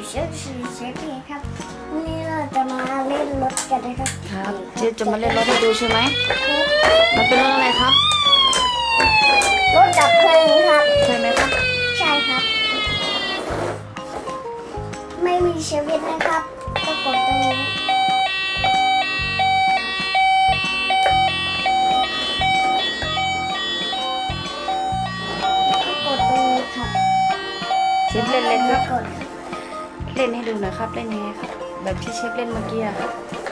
เชฟพี่ครับวันนี้เราจะมาเล่นรถกันนะครับครับเชฟจะมาเล่นรถให้ดูใช่ไหมมันเป็นรถอะไรครับรถดับเพลิงครับใช่ไหมครับใช่ครับไม่มีเชฟวิทนะครับก็กดตรงนี้เชฟเล่นครับเล่นให้ดูหน่อยครับเล่นยังไงครับแบบที่เชฟเล่นเมื่อกี้ครับ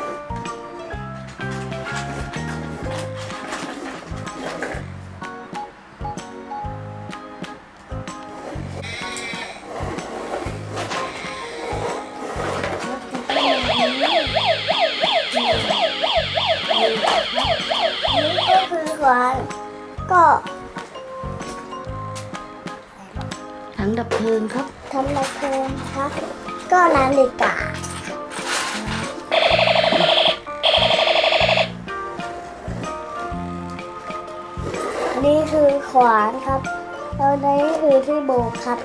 นี่ก็คือขวานก็ถังดับเพลิงครับถังดับเพลิงครับก็นาฬิกานี่คือขวานครับแล้วนี่คือที่โบกครับ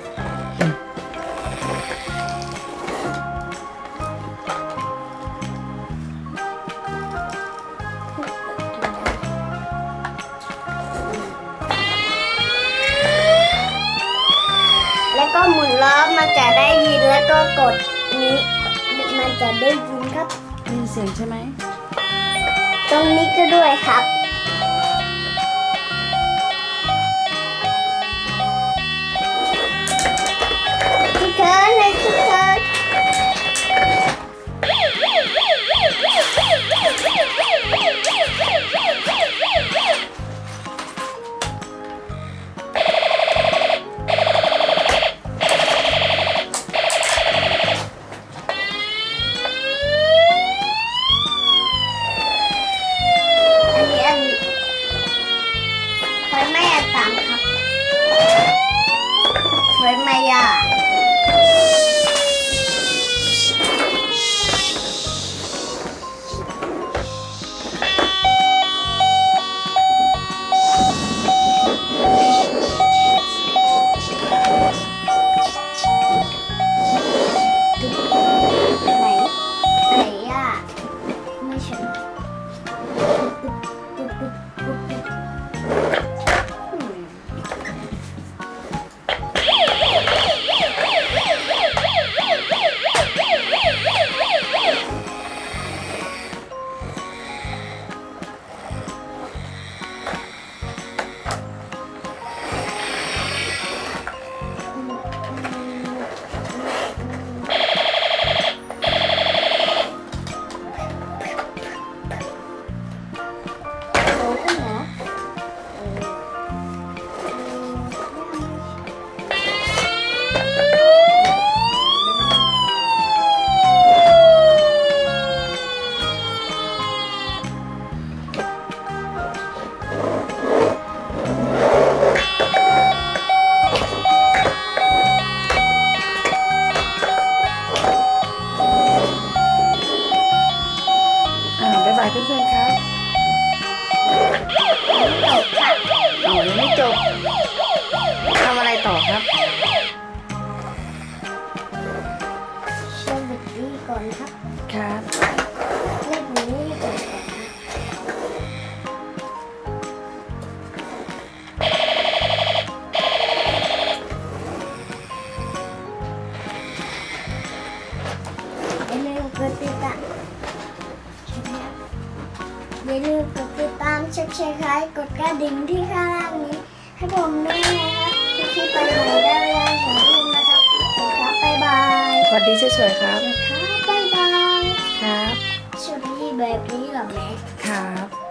แล้วก็หมุนล้อมันจะได้ยินแล้วก็กดนี้มันจะได้ยินครับมีเสียงใช่ไหมตรงนี้ก็ด้วยครับทุกคนเลยทุกคนไฟไหม้อันต่ำครับไฟไหม้ยาไหนยาไม่ใช่บ๊ายบายเพื่อนๆครับจบครับยังไม่จบทำอะไรต่อครับเชื่อมบิดดี้ก่อนครับครับเล่นนี้ก่อนอย่าลืมกดติดตามอย่าลืมกดติดตามแชร์กดกระดิ่งที่ข้างล่างนี้ให้ผมด้วยนะครับที่ไปไหนได้เวลา2 ทุ่มนะครับครับบ๊ายบายสวัสดีสวยๆครับครับบ๊ายบายครับสวัสดีแบบนี้เหรอแม่ครับ